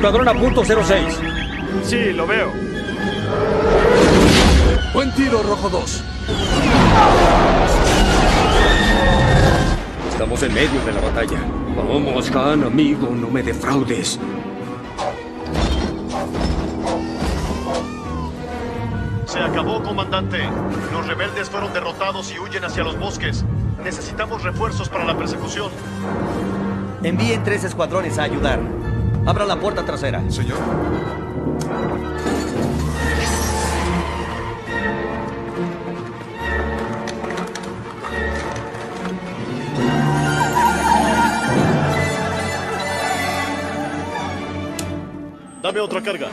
escuadrón a punto 06. Sí, lo veo. Buen tiro, Rojo 2. Estamos en medio de la batalla. Vamos, Han, amigo, no me defraudes. Se acabó, comandante. Los rebeldes fueron derrotados y huyen hacia los bosques. Necesitamos refuerzos para la persecución. Envíen 3 escuadrones a ayudar. Abran la puerta trasera. Señor. Dame otra carga.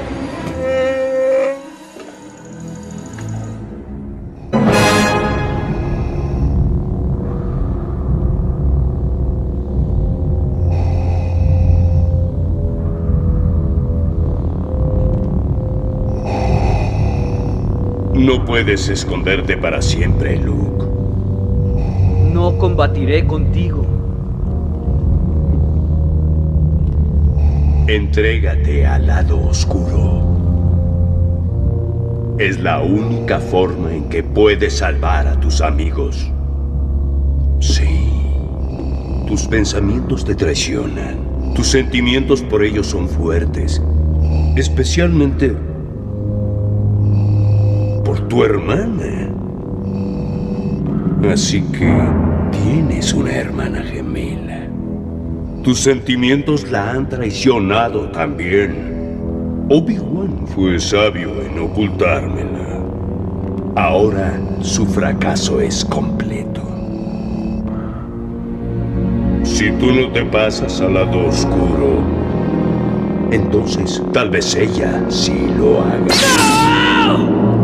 No puedes esconderte para siempre, Luke. No combatiré contigo. Entrégate al lado oscuro. Es la única forma en que puedes salvar a tus amigos. Sí. Tus pensamientos te traicionan. Tus sentimientos por ellos son fuertes. Especialmente por tu hermana. Así que tienes una hermana gemela. Tus sentimientos la han traicionado también. Obi-Wan fue sabio en ocultármela. Ahora su fracaso es completo. Si tú no te pasas al lado oscuro, entonces tal vez ella sí lo haga.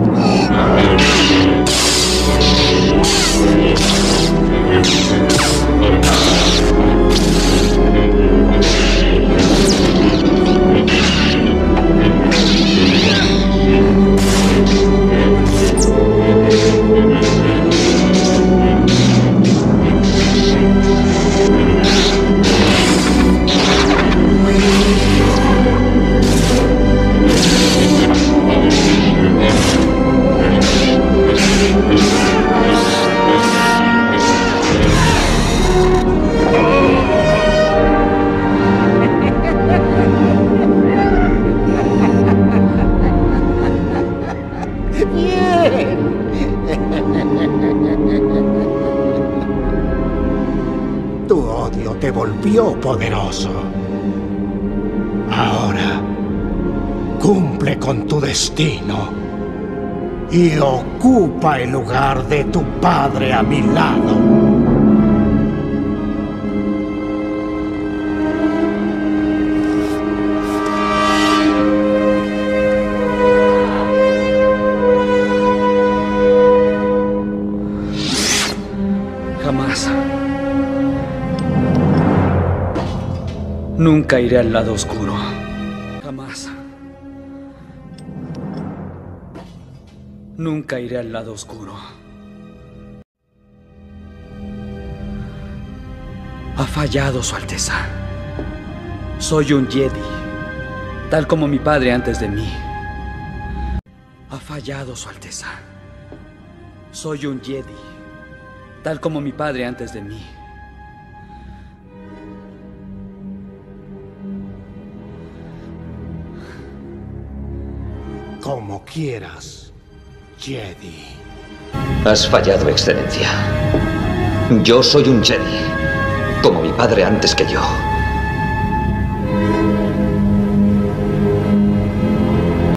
Tu odio te volvió poderoso. Ahora, cumple con tu destino y ocupa el lugar de tu padre a mi lado. Jamás. Nunca iré al lado oscuro. Jamás. Nunca iré al lado oscuro. Ha fallado, Su Alteza. Soy un Jedi, tal como mi padre antes de mí. Ha fallado, Su Alteza. Soy un Jedi, tal como mi padre antes de mí. Como quieras, Jedi. Has fallado, Excelencia. Yo soy un Jedi, como mi padre antes que yo.